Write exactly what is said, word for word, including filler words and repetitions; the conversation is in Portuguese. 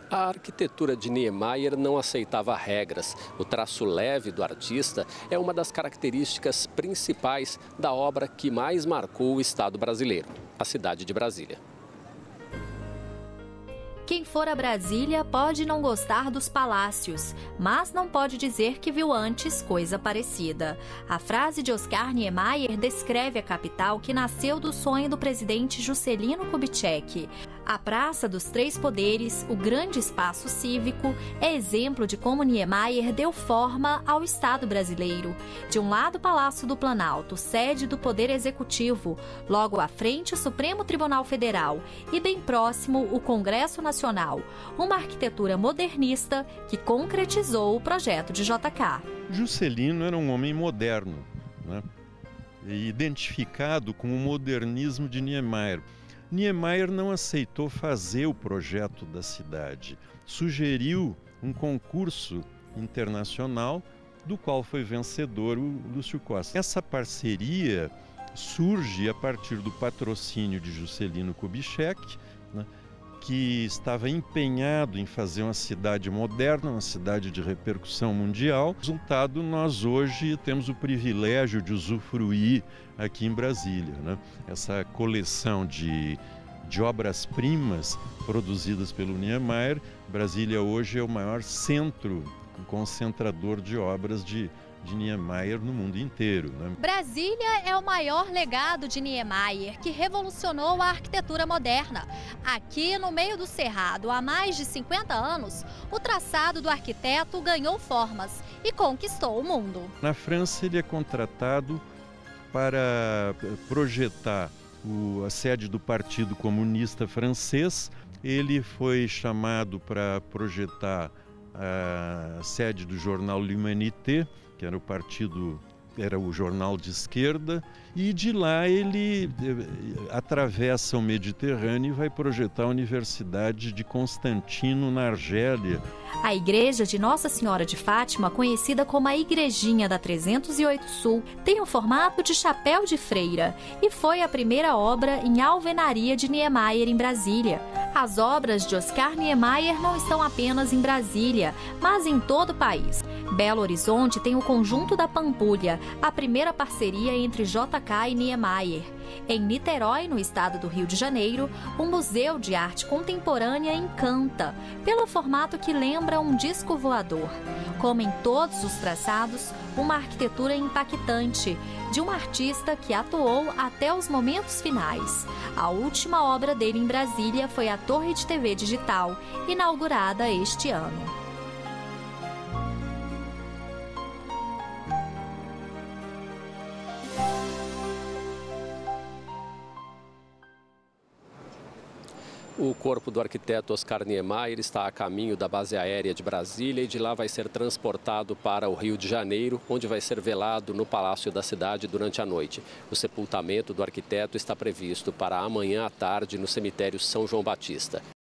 A arquitetura de Niemeyer não aceitava regras. O traço leve do artista é uma das características principais da obra que mais marcou o Estado brasileiro, a cidade de Brasília. Quem for a Brasília pode não gostar dos palácios, mas não pode dizer que viu antes coisa parecida. A frase de Oscar Niemeyer descreve a capital que nasceu do sonho do presidente Juscelino Kubitschek. A Praça dos Três Poderes, o grande espaço cívico, é exemplo de como Niemeyer deu forma ao Estado brasileiro. De um lado, o Palácio do Planalto, sede do Poder Executivo, logo à frente, o Supremo Tribunal Federal e bem próximo, o Congresso Nacional. Uma arquitetura modernista que concretizou o projeto de J K. Juscelino era um homem moderno, né? E identificado com o modernismo de Niemeyer. Niemeyer não aceitou fazer o projeto da cidade, sugeriu um concurso internacional do qual foi vencedor o Lúcio Costa. Essa parceria surge a partir do patrocínio de Juscelino Kubitschek, né, que estava empenhado em fazer uma cidade moderna, uma cidade de repercussão mundial. Resultado, nós hoje temos o privilégio de usufruir aqui em Brasília, né? Essa coleção de, de obras-primas produzidas pelo Niemeyer. Brasília hoje é o maior centro concentrador de obras de de Niemeyer no mundo inteiro, né? Brasília é o maior legado de Niemeyer, que revolucionou a arquitetura moderna. Aqui, no meio do Cerrado, há mais de cinquenta anos, o traçado do arquiteto ganhou formas e conquistou o mundo. Na França, ele é contratado para projetar o, a sede do Partido Comunista Francês. Ele foi chamado para projetar a sede do jornal L'Humanité, que era o partido, era o jornal de esquerda, e de lá ele atravessa o Mediterrâneo e vai projetar a Universidade de Constantino, na Argélia. A igreja de Nossa Senhora de Fátima, conhecida como a Igrejinha da trezentos e oito Sul, tem o formato de chapéu de freira e foi a primeira obra em alvenaria de Niemeyer em Brasília. As obras de Oscar Niemeyer não estão apenas em Brasília, mas em todo o país. Belo Horizonte tem o Conjunto da Pampulha, a primeira parceria entre J K e Niemeyer. Em Niterói, no estado do Rio de Janeiro, o Museu de Arte Contemporânea encanta, pelo formato que lembra um disco voador. Como em todos os traçados, uma arquitetura impactante, de um artista que atuou até os momentos finais. A última obra dele em Brasília foi a Torre de T V Digital, inaugurada este ano. O corpo do arquiteto Oscar Niemeyer está a caminho da base aérea de Brasília e de lá vai ser transportado para o Rio de Janeiro, onde vai ser velado no Palácio da Cidade durante a noite. O sepultamento do arquiteto está previsto para amanhã à tarde no cemitério São João Batista.